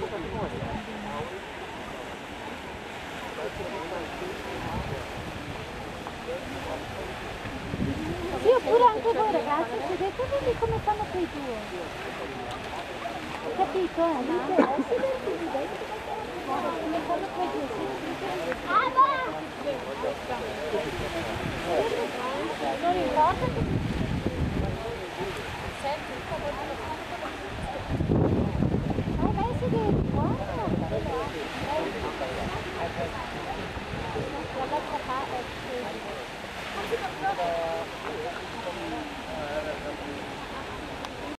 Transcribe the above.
Sì, oppure anche voi ragazzi, sedetevi come fanno quei due. Capito? Come fanno quei due, non importa che